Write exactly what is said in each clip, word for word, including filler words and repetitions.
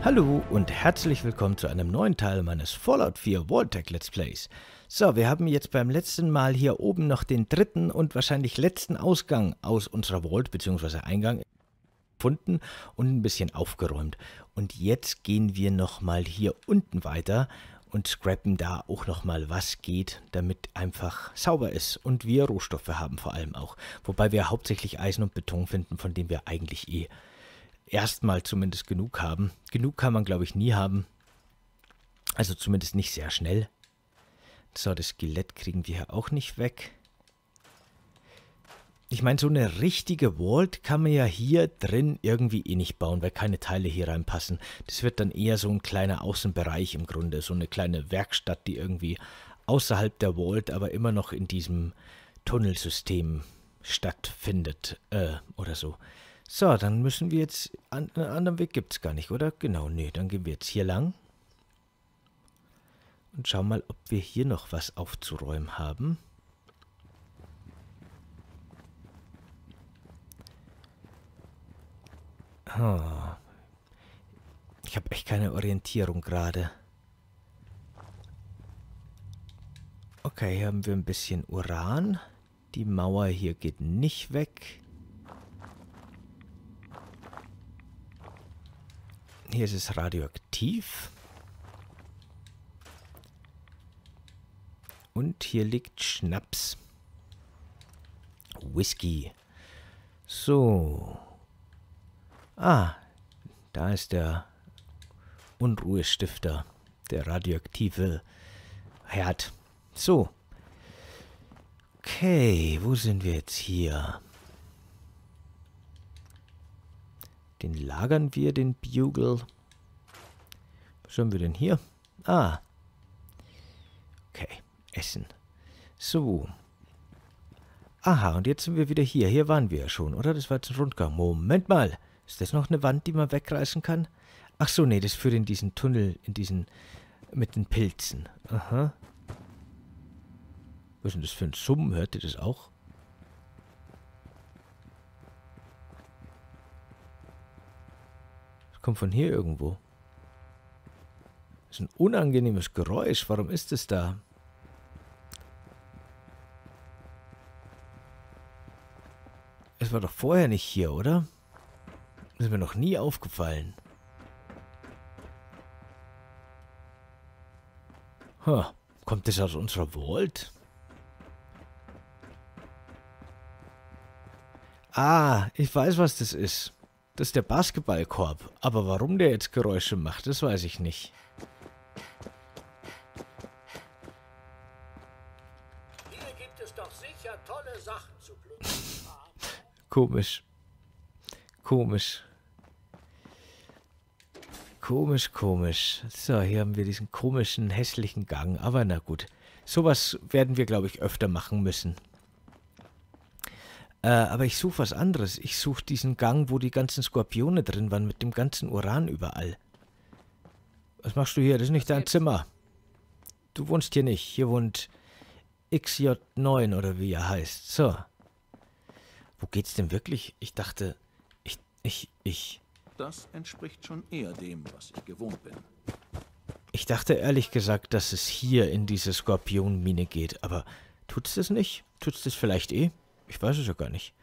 Hallo und herzlich willkommen zu einem neuen Teil meines Fallout vier Vault-Tec Let's Plays. So, wir haben jetzt beim letzten Mal hier oben noch den dritten und wahrscheinlich letzten Ausgang aus unserer Vault bzw. Eingang gefunden und ein bisschen aufgeräumt. Und jetzt gehen wir nochmal hier unten weiter und scrappen da auch nochmal, was geht, damit einfach sauber ist und wir Rohstoffe haben vor allem auch. Wobei wir hauptsächlich Eisen und Beton finden, von dem wir eigentlich eh erstmal zumindest genug haben. Genug kann man, glaube ich, nie haben. Also zumindest nicht sehr schnell. So, das Skelett kriegen wir hier auch nicht weg. Ich meine, so eine richtige Vault kann man ja hier drin irgendwie eh nicht bauen, weil keine Teile hier reinpassen. Das wird dann eher so ein kleiner Außenbereich im Grunde. So eine kleine Werkstatt, die irgendwie außerhalb der Vault, aber immer noch in diesem Tunnelsystem stattfindet. Äh, oder so. So, dann müssen wir jetzt, einen anderen Weg gibt es gar nicht, oder? Genau, nee, dann gehen wir jetzt hier lang. Und schauen mal, ob wir hier noch was aufzuräumen haben. Oh. Ich habe echt keine Orientierung gerade. Okay, hier haben wir ein bisschen Uran. Die Mauer hier geht nicht weg. Hier ist es radioaktiv. Und hier liegt Schnaps. Whisky. So. Ah, da ist der Unruhestifter. Der radioaktive Herd. So. Okay, wo sind wir jetzt hier? Den lagern wir, den Bugle. Was haben wir denn hier? Ah. Okay, Essen. So. Aha, und jetzt sind wir wieder hier. Hier waren wir ja schon, oder? Das war jetzt ein Rundgang. Moment mal. Ist das noch eine Wand, die man wegreißen kann? Ach so, nee, das führt in diesen Tunnel, in diesen, mit den Pilzen. Aha. Was ist denn das für ein Summen? Hört ihr das auch? Kommt von hier irgendwo. Das ist ein unangenehmes Geräusch. Warum ist es da? Es war doch vorher nicht hier, oder? Das ist mir noch nie aufgefallen. Huh. Kommt das aus unserer Vault? Ah, ich weiß, was das ist. Das ist der Basketballkorb. Aber warum der jetzt Geräusche macht, das weiß ich nicht. Hier gibt es doch sicher tolle Sachen zu plündern. Komisch. Komisch. Komisch, komisch. So, hier haben wir diesen komischen, hässlichen Gang. Aber na gut. Sowas werden wir, glaube ich, öfter machen müssen. Äh, aber ich suche was anderes. Ich suche diesen Gang, wo die ganzen Skorpione drin waren, mit dem ganzen Uran überall. Was machst du hier? Das ist nicht dein Zimmer. Du wohnst hier nicht. Hier wohnt X J neun oder wie er heißt. So. Wo geht's denn wirklich? Ich dachte, ich, ich, ich... Das entspricht schon eher dem, was ich gewohnt bin. Ich dachte ehrlich gesagt, dass es hier in diese Skorpionmine geht. Aber tut's das nicht? Tut's das vielleicht eh? Ich weiß es ja gar nicht.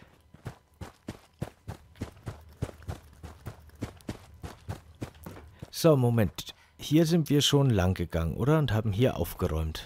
So, Moment. Hier sind wir schon lang gegangen, oder? Und haben hier aufgeräumt.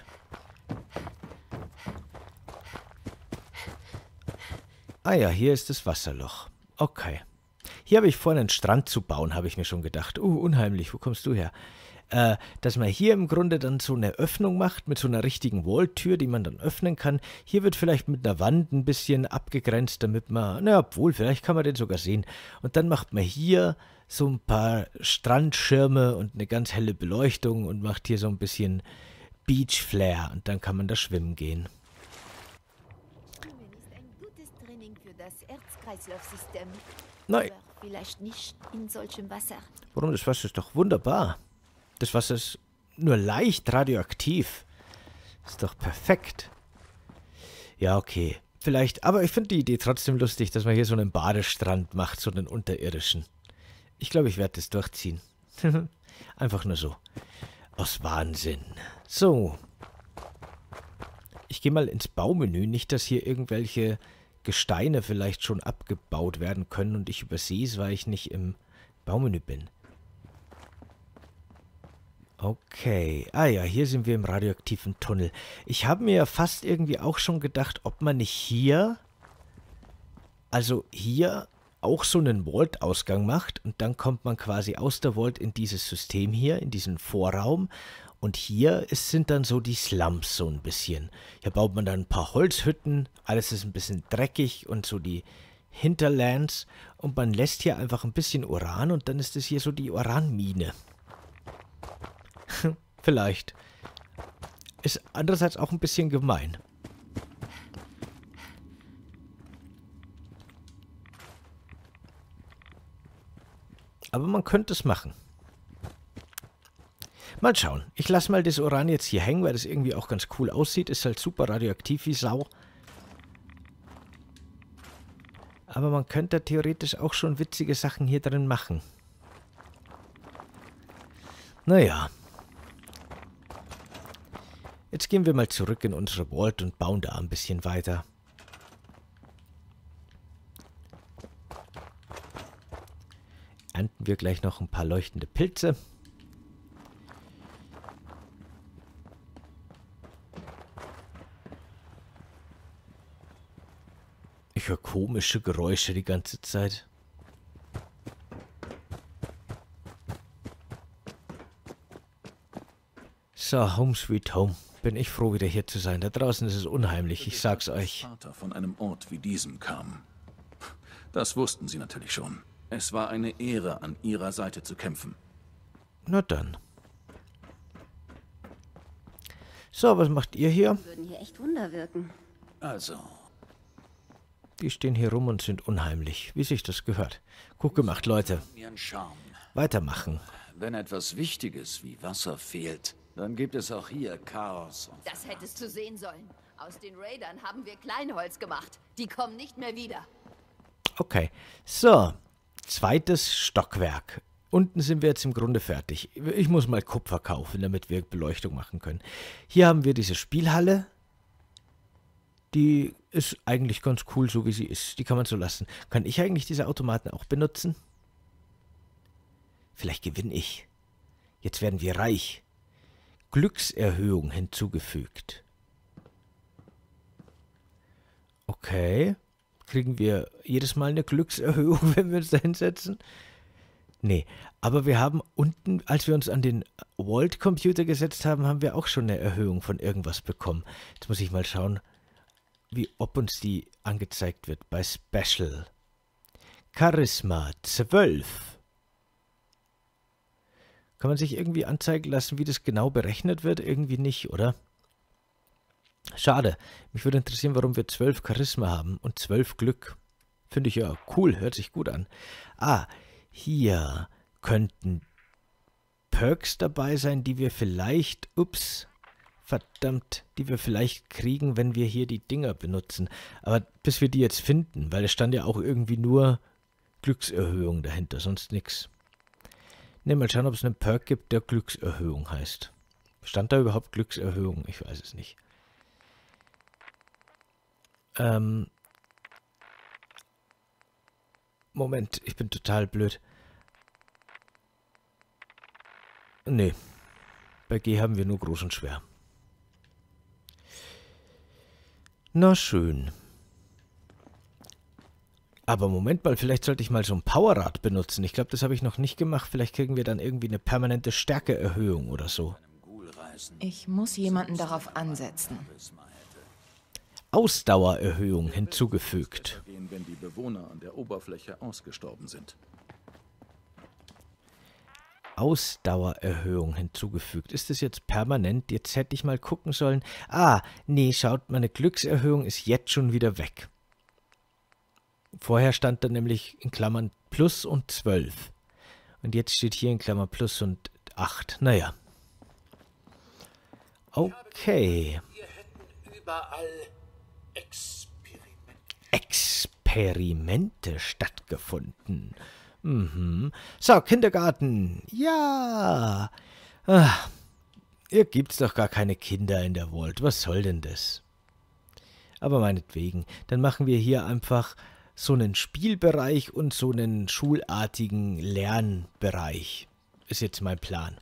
Ah ja, hier ist das Wasserloch. Okay. Hier habe ich vor, einen Strand zu bauen, habe ich mir schon gedacht. Uh, unheimlich, wo kommst du her? Äh, dass man hier im Grunde dann so eine Öffnung macht mit so einer richtigen Vault-Tür, die man dann öffnen kann. Hier wird vielleicht mit einer Wand ein bisschen abgegrenzt, damit man, na obwohl, vielleicht kann man den sogar sehen. Und dann macht man hier so ein paar Strandschirme und eine ganz helle Beleuchtung und macht hier so ein bisschen Beach-Flair und dann kann man da schwimmen gehen. Schwimmen ist ein gutes Training für das Herz-Kreislauf-System. Nein. Aber vielleicht nicht in solchem Wasser. Warum? Das Wasser ist doch wunderbar. Das Wasser ist nur leicht radioaktiv. Ist doch perfekt. Ja, okay. Vielleicht, aber ich finde die Idee trotzdem lustig, dass man hier so einen Badestrand macht, so einen unterirdischen. Ich glaube, ich werde das durchziehen. Einfach nur so. Aus Wahnsinn. So. Ich gehe mal ins Baumenü. Nicht, dass hier irgendwelche Gesteine vielleicht schon abgebaut werden können und ich übersehe es, weil ich nicht im Baumenü bin. Okay. Ah ja, hier sind wir im radioaktiven Tunnel. Ich habe mir ja fast irgendwie auch schon gedacht, ob man nicht hier, also hier auch so einen Vault-Ausgang macht und dann kommt man quasi aus der Vault in dieses System hier, in diesen Vorraum und hier ist, sind dann so die Slums so ein bisschen. Hier baut man dann ein paar Holzhütten, alles ist ein bisschen dreckig und so die Hinterlands und man lässt hier einfach ein bisschen Uran und dann ist es hier so die Uranmine. Vielleicht. Ist andererseits auch ein bisschen gemein. Aber man könnte es machen. Mal schauen. Ich lasse mal das Uran jetzt hier hängen, weil das irgendwie auch ganz cool aussieht. Ist halt super radioaktiv wie Sau. Aber man könnte theoretisch auch schon witzige Sachen hier drin machen. Naja. Jetzt gehen wir mal zurück in unsere Vault und bauen da ein bisschen weiter. Ernten wir gleich noch ein paar leuchtende Pilze. Ich höre komische Geräusche die ganze Zeit. So, Home Sweet Home. Bin ich froh, wieder hier zu sein. Da draußen ist es unheimlich, ich sag's euch. Vater von einem Ort wie diesem kam. Das wussten sie natürlich schon. Es war eine Ehre, an ihrer Seite zu kämpfen. Na dann. So, was macht ihr hier? Würden hier echt Wunder wirken. Also, Die stehen hier rum und sind unheimlich, wie sich das gehört. Gut gemacht, Leute. Ihren Charme. Weitermachen. Wenn etwas Wichtiges wie Wasser fehlt, dann gibt es auch hier Chaos. Und Das hättest du sehen sollen. Aus den Raidern haben wir Kleinholz gemacht. Die kommen nicht mehr wieder. Okay, so. Zweites Stockwerk. Unten sind wir jetzt im Grunde fertig. Ich muss mal Kupfer kaufen, damit wir Beleuchtung machen können. Hier haben wir diese Spielhalle. Die ist eigentlich ganz cool, so wie sie ist. Die kann man so lassen. Kann ich eigentlich diese Automaten auch benutzen? Vielleicht gewinne ich. Jetzt werden wir reich. Glückserhöhung hinzugefügt. Okay. Kriegen wir jedes Mal eine Glückserhöhung, wenn wir uns da hinsetzen? Nee, aber wir haben unten, als wir uns an den Vault-Computer gesetzt haben, haben wir auch schon eine Erhöhung von irgendwas bekommen. Jetzt muss ich mal schauen, wie, ob uns die angezeigt wird bei Special. Charisma zwölf. Kann man sich irgendwie anzeigen lassen, wie das genau berechnet wird? Irgendwie nicht, oder? Schade. Mich würde interessieren, warum wir zwölf Charisma haben und zwölf Glück. Finde ich ja cool, hört sich gut an. Ah, hier könnten Perks dabei sein, die wir vielleicht, ups, verdammt, die wir vielleicht kriegen, wenn wir hier die Dinger benutzen. Aber bis wir die jetzt finden, weil es stand ja auch irgendwie nur Glückserhöhung dahinter, sonst nichts. Ne, mal schauen, ob es einen Perk gibt, der Glückserhöhung heißt. Stand da überhaupt Glückserhöhung? Ich weiß es nicht. Ähm... Moment, ich bin total blöd. Nee. Bei G haben wir nur groß und schwer. Na schön. Aber Moment mal, vielleicht sollte ich mal so ein Powerrad benutzen. Ich glaube, das habe ich noch nicht gemacht. Vielleicht kriegen wir dann irgendwie eine permanente Stärkeerhöhung oder so. Ich muss jemanden darauf ansetzen. Ausdauererhöhung hinzugefügt. wenn die Bewohner an der Oberfläche ausgestorben sind. Ausdauererhöhung hinzugefügt. Ist das jetzt permanent? Jetzt hätte ich mal gucken sollen. Ah, nee, schaut, meine Glückserhöhung ist jetzt schon wieder weg. Vorher stand da nämlich in Klammern plus und zwölf. Und jetzt steht hier in Klammern plus und acht. Naja. Okay. Wir hätten überall Experimente. Experimente stattgefunden. Mhm. So, Kindergarten. Ja. Ach, hier gibt's doch gar keine Kinder in der Vault. Was soll denn das? Aber meinetwegen. Dann machen wir hier einfach so einen Spielbereich und so einen schulartigen Lernbereich. Ist jetzt mein Plan.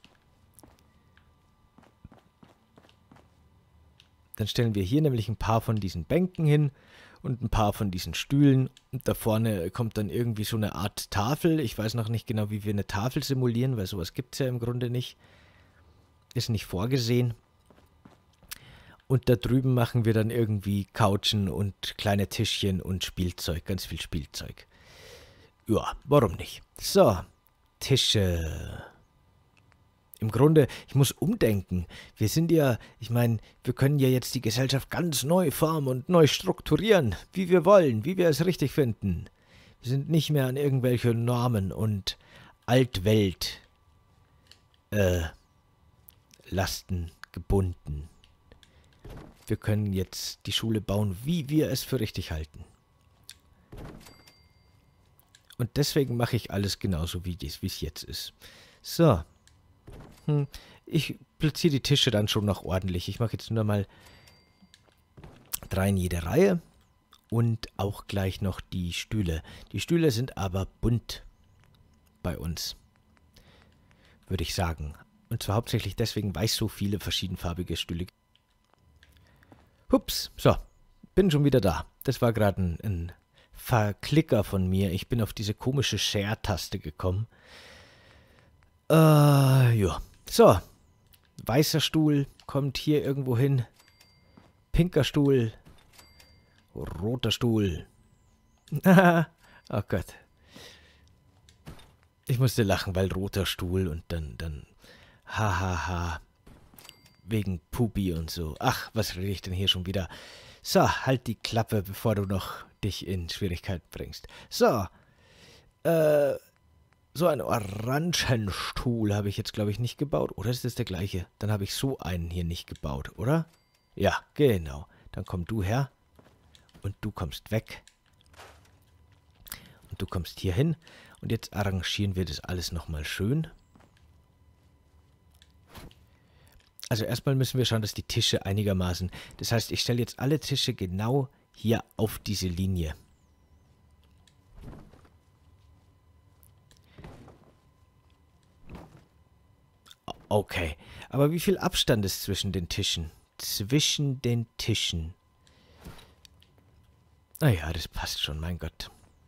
Dann stellen wir hier nämlich ein paar von diesen Bänken hin und ein paar von diesen Stühlen. Und da vorne kommt dann irgendwie so eine Art Tafel. Ich weiß noch nicht genau, wie wir eine Tafel simulieren, weil sowas gibt es ja im Grunde nicht. Ist nicht vorgesehen. Und da drüben machen wir dann irgendwie Couchen und kleine Tischchen und Spielzeug. Ganz viel Spielzeug. Ja, warum nicht? So, Tische. Im Grunde, ich muss umdenken. Wir sind ja, ich meine, wir können ja jetzt die Gesellschaft ganz neu formen und neu strukturieren, wie wir wollen, wie wir es richtig finden. Wir sind nicht mehr an irgendwelche Normen und Altwelt äh, Lasten gebunden. Wir können jetzt die Schule bauen, wie wir es für richtig halten. Und deswegen mache ich alles genauso, wie es jetzt ist. So. Hm. Ich platziere die Tische dann schon noch ordentlich. Ich mache jetzt nur mal drei in jede Reihe. Und auch gleich noch die Stühle. Die Stühle sind aber bunt bei uns. Würde ich sagen. Und zwar hauptsächlich deswegen, weil es so viele verschiedenfarbige Stühle gibt. Hups, so, bin schon wieder da. Das war gerade ein, ein Verklicker von mir. Ich bin auf diese komische Share-Taste gekommen. Äh, ja. So, weißer Stuhl kommt hier irgendwo hin. Pinker Stuhl. Roter Stuhl. Oh Gott. Ich musste lachen, weil roter Stuhl und dann, dann, hahaha. Ha, ha. Wegen Pupi und so. Ach, was rede ich denn hier schon wieder? So, halt die Klappe, bevor du noch dich in Schwierigkeiten bringst. So, äh, so einen Orangenstuhl habe ich jetzt, glaube ich, nicht gebaut. Oder ist das der gleiche? Dann habe ich so einen hier nicht gebaut, oder? Ja, genau. Dann komm du her. Und du kommst weg. Und du kommst hier hin. Und jetzt arrangieren wir das alles nochmal schön. Also erstmal müssen wir schauen, dass die Tische einigermaßen... Das heißt, ich stelle jetzt alle Tische genau hier auf diese Linie. Okay, aber wie viel Abstand ist zwischen den Tischen? Zwischen den Tischen. Naja, das passt schon, mein Gott.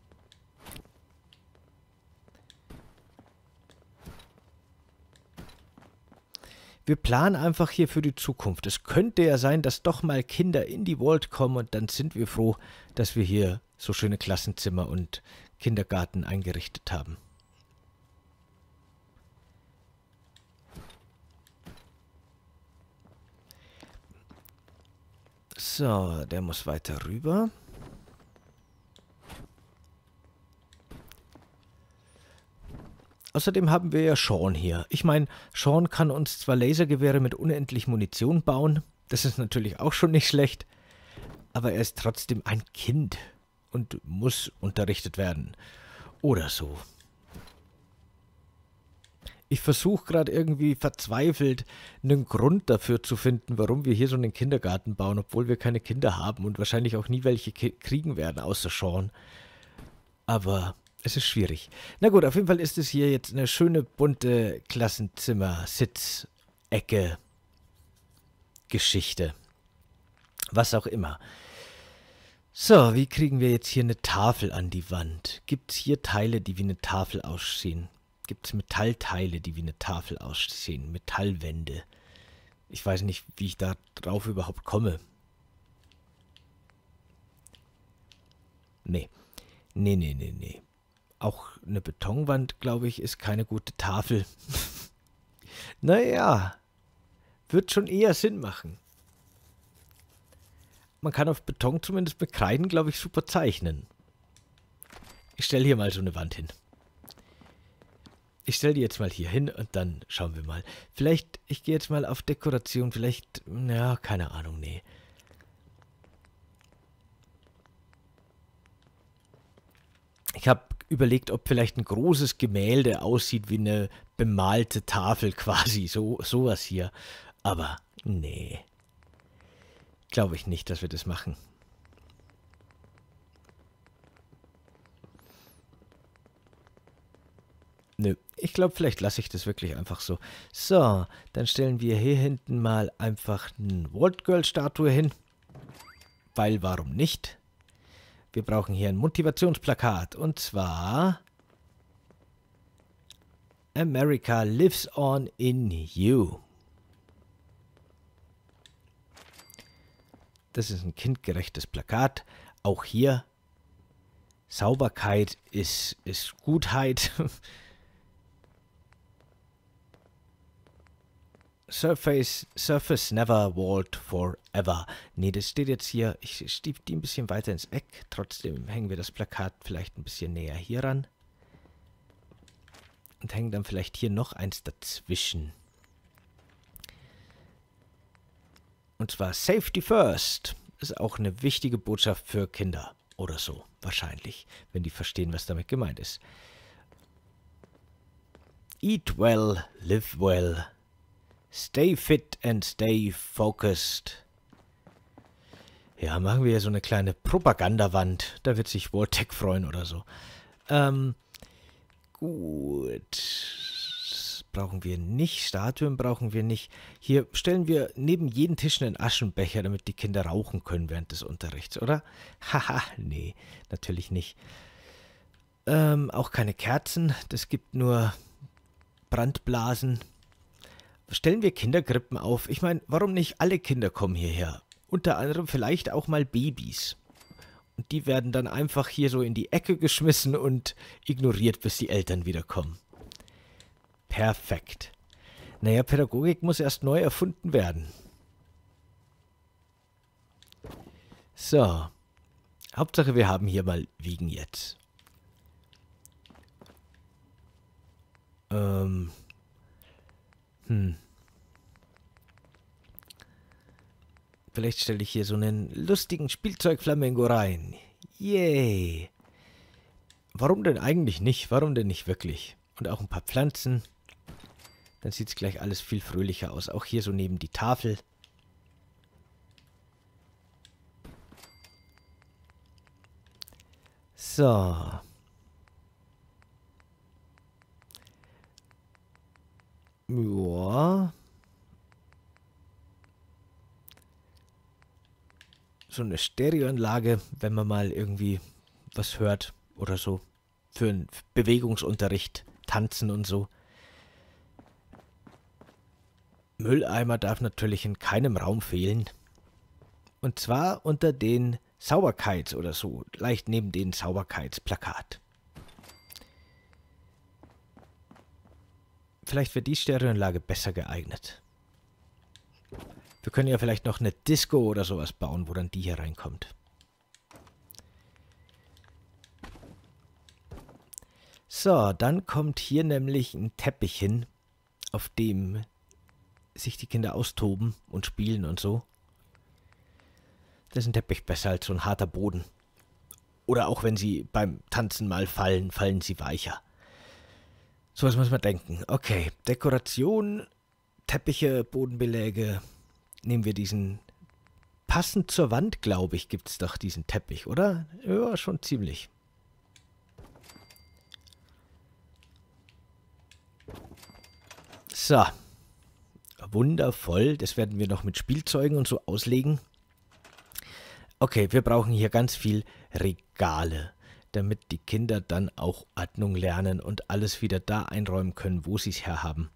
Wir planen einfach hier für die Zukunft. Es könnte ja sein, dass doch mal Kinder in die Vault kommen und dann sind wir froh, dass wir hier so schöne Klassenzimmer und Kindergarten eingerichtet haben. So, der muss weiter rüber. Außerdem haben wir ja Sean hier. Ich meine, Sean kann uns zwar Lasergewehre mit unendlich Munition bauen. Das ist natürlich auch schon nicht schlecht. Aber er ist trotzdem ein Kind und muss unterrichtet werden. Oder so. Ich versuche gerade irgendwie verzweifelt einen Grund dafür zu finden, warum wir hier so einen Kindergarten bauen, obwohl wir keine Kinder haben und wahrscheinlich auch nie welche kriegen werden, außer Sean. Aber es ist schwierig. Na gut, auf jeden Fall ist es hier jetzt eine schöne, bunte Klassenzimmer-Sitz-Ecke Geschichte. Was auch immer. So, wie kriegen wir jetzt hier eine Tafel an die Wand? Gibt es hier Teile, die wie eine Tafel aussehen? Gibt es Metallteile, die wie eine Tafel aussehen? Metallwände. Ich weiß nicht, wie ich da drauf überhaupt komme. Nee. Nee, nee, nee, nee. Auch eine Betonwand, glaube ich, ist keine gute Tafel. Naja, wird schon eher Sinn machen. Man kann auf Beton zumindest mit Kreiden, glaube ich, super zeichnen. Ich stelle hier mal so eine Wand hin. Ich stelle die jetzt mal hier hin und dann schauen wir mal. Vielleicht, ich gehe jetzt mal auf Dekoration, vielleicht, ja, keine Ahnung, nee. Ich habe überlegt, ob vielleicht ein großes Gemälde aussieht wie eine bemalte Tafel quasi. So, sowas hier. Aber nee. Glaube ich nicht, dass wir das machen. Nö, ich glaube, vielleicht lasse ich das wirklich einfach so. So, dann stellen wir hier hinten mal einfach eine Vault Girl Statue hin. Weil, warum nicht? Wir brauchen hier ein Motivationsplakat. Und zwar America lives on in you. Das ist ein kindgerechtes Plakat. Auch hier Sauberkeit ist, ist Gutheit. Surface, Surface never vault forever. Nee, das steht jetzt hier. Ich stief die ein bisschen weiter ins Eck. Trotzdem hängen wir das Plakat vielleicht ein bisschen näher hier ran. Und hängen dann vielleicht hier noch eins dazwischen. Und zwar Safety First. Ist auch eine wichtige Botschaft für Kinder. Oder so, wahrscheinlich. Wenn die verstehen, was damit gemeint ist. Eat well, live well. Stay fit and stay focused. Ja, machen wir hier so eine kleine Propagandawand. Da wird sich Vault-Tec freuen oder so. Ähm, gut. Das brauchen wir nicht. Statuen brauchen wir nicht. Hier stellen wir neben jeden Tisch einen Aschenbecher, damit die Kinder rauchen können während des Unterrichts, oder? Haha, nee, natürlich nicht. Ähm, auch keine Kerzen. Das gibt nur Brandblasen. Stellen wir Kinderkrippen auf? Ich meine, warum nicht alle Kinder kommen hierher? Unter anderem vielleicht auch mal Babys. Und die werden dann einfach hier so in die Ecke geschmissen und ignoriert, bis die Eltern wiederkommen. Perfekt. Naja, Pädagogik muss erst neu erfunden werden. So. Hauptsache, wir haben hier mal Wiegen jetzt. Ähm... Hm. Vielleicht stelle ich hier so einen lustigen Spielzeugflamingo rein. Yay. Warum denn eigentlich nicht? Warum denn nicht wirklich? Und auch ein paar Pflanzen. Dann sieht es gleich alles viel fröhlicher aus. Auch hier so neben die Tafel. So. Ja. So eine Stereoanlage, wenn man mal irgendwie was hört oder so. Für einen Bewegungsunterricht, Tanzen und so. Mülleimer darf natürlich in keinem Raum fehlen. Und zwar unter den Sauberkeits- oder so, leicht neben den Sauberkeitsplakat. Vielleicht wird die Stereoanlage besser geeignet. Wir können ja vielleicht noch eine Disco oder sowas bauen, wo dann die hier reinkommt. So, dann kommt hier nämlich ein Teppich hin, auf dem sich die Kinder austoben und spielen und so. Das ist ein Teppich besser als so ein harter Boden. Oder auch wenn sie beim Tanzen mal fallen, fallen sie weicher. So was muss man denken. Okay, Dekoration, Teppiche, Bodenbeläge. Nehmen wir diesen, passend zur Wand, glaube ich, gibt es doch diesen Teppich, oder? Ja, schon ziemlich. So. Wundervoll. Das werden wir noch mit Spielzeugen und so auslegen. Okay, wir brauchen hier ganz viel Regale, damit die Kinder dann auch Ordnung lernen und alles wieder da einräumen können, wo sie es herhaben.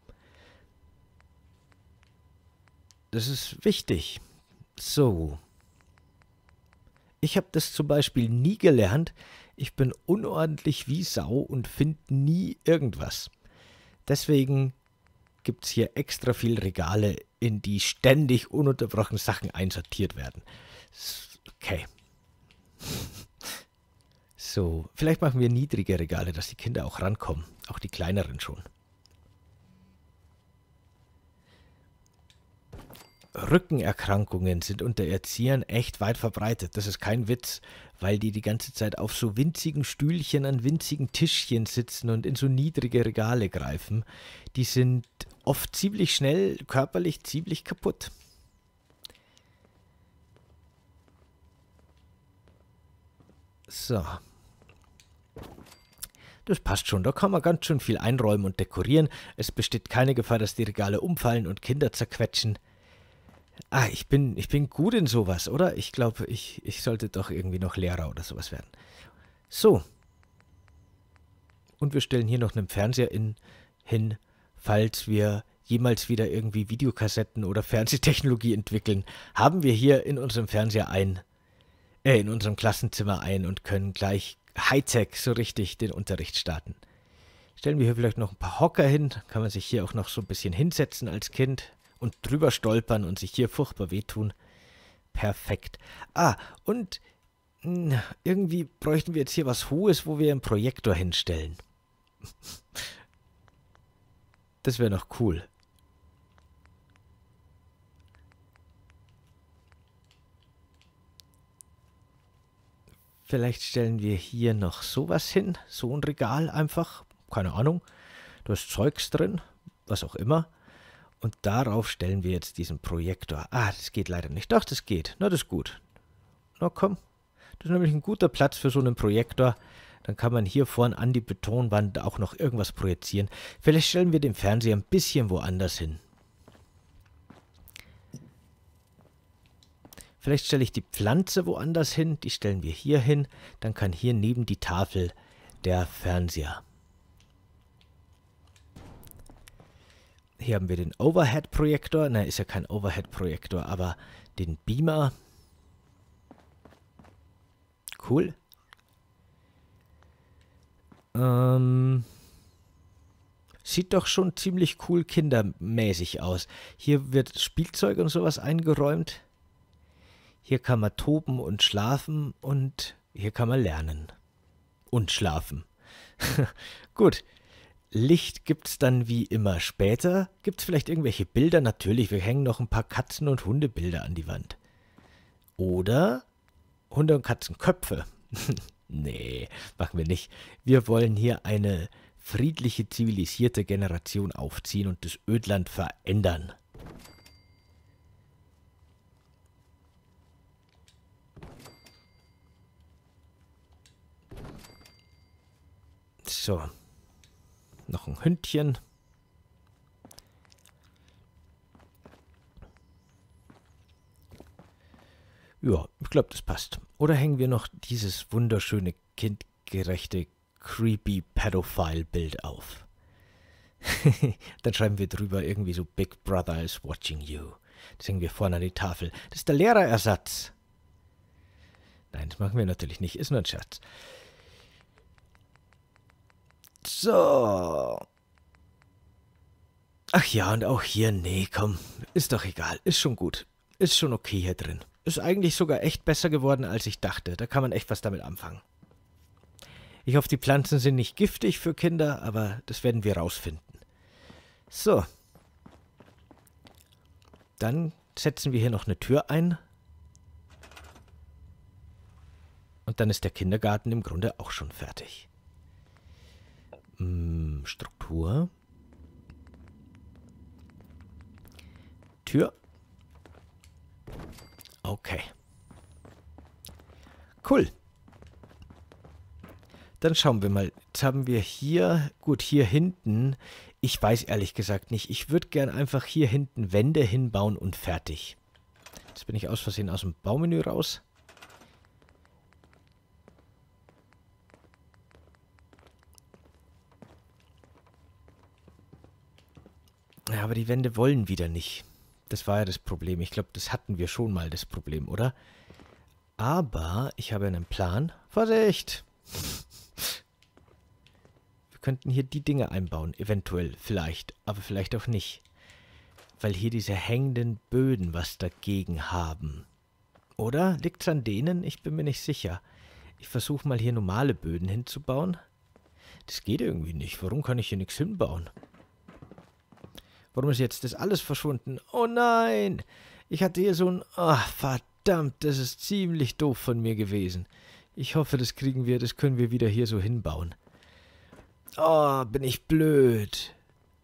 Das ist wichtig. So. Ich habe das zum Beispiel nie gelernt. Ich bin unordentlich wie Sau und finde nie irgendwas. Deswegen gibt es hier extra viel Regale, in die ständig ununterbrochen Sachen einsortiert werden. Okay. So, vielleicht machen wir niedrige Regale, dass die Kinder auch rankommen. Auch die kleineren schon. Rückenerkrankungen sind unter Erziehern echt weit verbreitet. Das ist kein Witz, weil die die ganze Zeit auf so winzigen Stühlchen an winzigen Tischchen sitzen und in so niedrige Regale greifen. Die sind oft ziemlich schnell körperlich ziemlich kaputt. So. Das passt schon, da kann man ganz schön viel einräumen und dekorieren. Es besteht keine Gefahr, dass die Regale umfallen und Kinder zerquetschen. Ah, ich bin, ich bin gut in sowas, oder? Ich glaube, ich, ich sollte doch irgendwie noch Lehrer oder sowas werden. So. Und wir stellen hier noch einen Fernseher in, hin, falls wir jemals wieder irgendwie Videokassetten oder Fernsehtechnologie entwickeln. Haben wir hier in unserem Fernseher ein, äh, in unserem Klassenzimmer ein und können gleich Hightech so richtig den Unterricht starten. Stellen wir hier vielleicht noch ein paar Hocker hin, kann man sich hier auch noch so ein bisschen hinsetzen als Kind und drüber stolpern und sich hier furchtbar wehtun. Perfekt. Ah, und mh, irgendwie bräuchten wir jetzt hier was Hohes, wo wir einen Projektor hinstellen. Das wäre noch cool. Vielleicht stellen wir hier noch sowas hin, so ein Regal einfach, keine Ahnung, da ist Zeugs drin, was auch immer. Und darauf stellen wir jetzt diesen Projektor. Ah, das geht leider nicht. Doch, das geht. Na, das ist gut. Na komm, das ist nämlich ein guter Platz für so einen Projektor. Dann kann man hier vorne an die Betonwand auch noch irgendwas projizieren. Vielleicht stellen wir den Fernseher ein bisschen woanders hin. Vielleicht stelle ich die Pflanze woanders hin. Die stellen wir hier hin. Dann kann hier neben die Tafel der Fernseher. Hier haben wir den Overhead-Projektor. Na, ist ja kein Overhead-Projektor, aber den Beamer. Cool. Ähm, sieht doch schon ziemlich cool kindermäßig aus. Hier wird Spielzeug und sowas eingeräumt. Hier kann man toben und schlafen und hier kann man lernen. Und schlafen. Gut. Licht gibt es dann wie immer später. Gibt es vielleicht irgendwelche Bilder? Natürlich, wir hängen noch ein paar Katzen- und Hundebilder an die Wand. Oder Hunde- und Katzenköpfe. Nee, machen wir nicht. Wir wollen hier eine friedliche, zivilisierte Generation aufziehen und das Ödland verändern. So. Noch ein Hündchen. Ja, ich glaube, das passt. Oder hängen wir noch dieses wunderschöne, kindgerechte, creepy Pedophile-Bild auf. Dann schreiben wir drüber irgendwie so Big Brother is watching you. Das hängen wir vorne an die Tafel. Das ist der Lehrerersatz. Nein, das machen wir natürlich nicht. Ist nur ein Scherz. So. Ach ja, und auch hier, nee, komm, ist doch egal, ist schon gut, ist schon okay hier drin. Ist eigentlich sogar echt besser geworden, als ich dachte, da kann man echt was damit anfangen. Ich hoffe, die Pflanzen sind nicht giftig für Kinder, aber das werden wir rausfinden. So. Dann setzen wir hier noch eine Tür ein. Und dann ist der Kindergarten im Grunde auch schon fertig. Struktur. Tür. Okay. Cool. Dann schauen wir mal. Jetzt haben wir hier, gut, hier hinten, ich weiß ehrlich gesagt nicht, ich würde gern einfach hier hinten Wände hinbauen und fertig. Jetzt bin ich aus Versehen aus dem Baumenü raus. Ja, aber die Wände wollen wieder nicht. Das war ja das Problem. Ich glaube, das hatten wir schon mal, das Problem, oder? Aber ich habe einen Plan. Vorsicht! Wir könnten hier die Dinge einbauen. Eventuell, vielleicht. Aber vielleicht auch nicht. Weil hier diese hängenden Böden was dagegen haben. Oder? Liegt's an denen? Ich bin mir nicht sicher. Ich versuche mal hier normale Böden hinzubauen. Das geht irgendwie nicht. Warum kann ich hier nichts hinbauen? Warum ist jetzt das alles verschwunden? Oh nein! Ich hatte hier so ein... Ach, verdammt, das ist ziemlich doof von mir gewesen. Ich hoffe, das kriegen wir, das können wir wieder hier so hinbauen. Oh, bin ich blöd.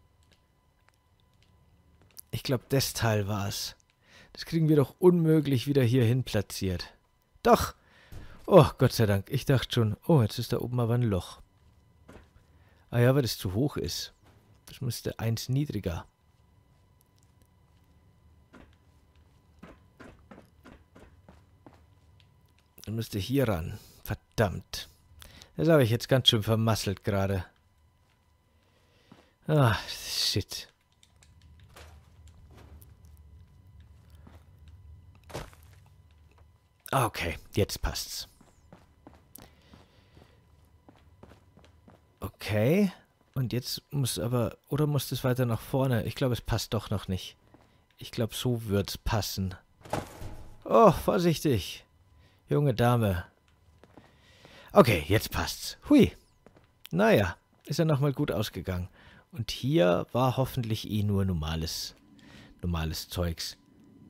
Ich glaube, das Teil war's. Das kriegen wir doch unmöglich wieder hier hin platziert. Doch! Oh, Gott sei Dank. Ich dachte schon, oh, jetzt ist da oben aber ein Loch. Ah ja, weil das zu hoch ist. Das müsste eins niedriger. Dann müsste hier ran. Verdammt. Das habe ich jetzt ganz schön vermasselt gerade. Ah, shit. Okay, jetzt passt's. Okay. Und jetzt muss aber... Oder muss das weiter nach vorne? Ich glaube, es passt doch noch nicht. Ich glaube, so wird's passen. Oh, vorsichtig. Junge Dame. Okay, jetzt passt's. Hui. Naja, ist ja nochmal gut ausgegangen. Und hier war hoffentlich eh nur normales, normales Zeugs.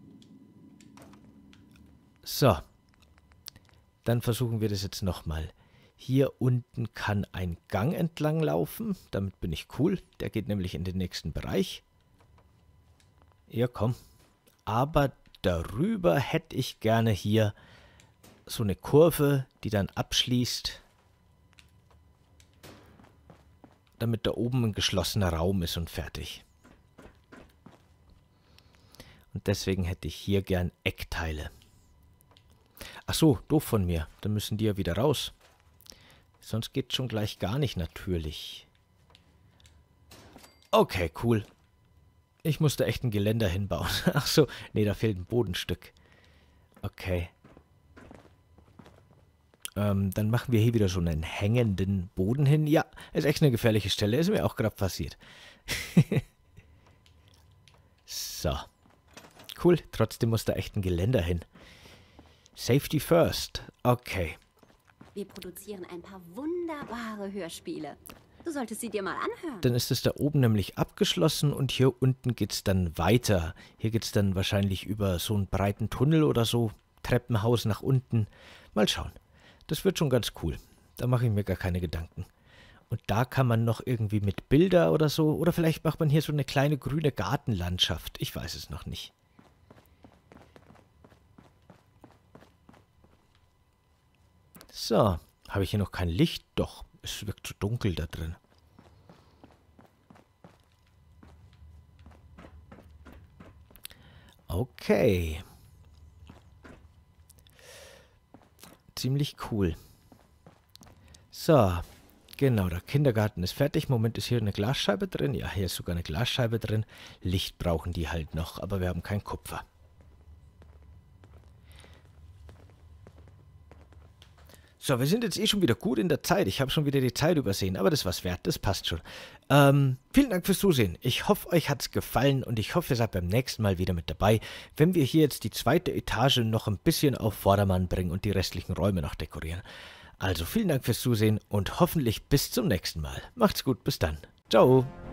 So. Dann versuchen wir das jetzt nochmal. Hier unten kann ein Gang entlang laufen. Damit bin ich cool. Der geht nämlich in den nächsten Bereich. Ja, komm. Aber darüber hätte ich gerne hier so eine Kurve, die dann abschließt. Damit da oben ein geschlossener Raum ist und fertig. Und deswegen hätte ich hier gern Eckteile. Ach so, doof von mir. Dann müssen die ja wieder raus. Sonst geht schon gleich gar nicht natürlich. Okay, cool. Ich musste echt ein Geländer hinbauen. Ach so, nee, da fehlt ein Bodenstück. Okay. Ähm, dann machen wir hier wieder so einen hängenden Boden hin. Ja, ist echt eine gefährliche Stelle. Ist mir auch gerade passiert. So. Cool, trotzdem muss da echt ein Geländer hin. Safety first. Okay. Wir produzieren ein paar wunderbare Hörspiele. Du solltest sie dir mal anhören. Dann ist es da oben nämlich abgeschlossen und hier unten geht es dann weiter. Hier geht es dann wahrscheinlich über so einen breiten Tunnel oder so. Treppenhaus nach unten. Mal schauen. Das wird schon ganz cool. Da mache ich mir gar keine Gedanken. Und da kann man noch irgendwie mit Bilder oder so. Oder vielleicht macht man hier so eine kleine grüne Gartenlandschaft. Ich weiß es noch nicht. So, habe ich hier noch kein Licht? Doch, es wirkt zu dunkel da drin. Okay. Ziemlich cool. So, genau, der Kindergarten ist fertig. Moment, ist hier eine Glasscheibe drin? Ja, hier ist sogar eine Glasscheibe drin. Licht brauchen die halt noch, aber wir haben kein Kupfer. So, wir sind jetzt eh schon wieder gut in der Zeit. Ich habe schon wieder die Zeit übersehen, aber das war's wert. Das passt schon. Ähm, vielen Dank fürs Zusehen. Ich hoffe, euch hat's gefallen und ich hoffe, ihr seid beim nächsten Mal wieder mit dabei, wenn wir hier jetzt die zweite Etage noch ein bisschen auf Vordermann bringen und die restlichen Räume noch dekorieren. Also vielen Dank fürs Zusehen und hoffentlich bis zum nächsten Mal. Macht's gut, bis dann. Ciao.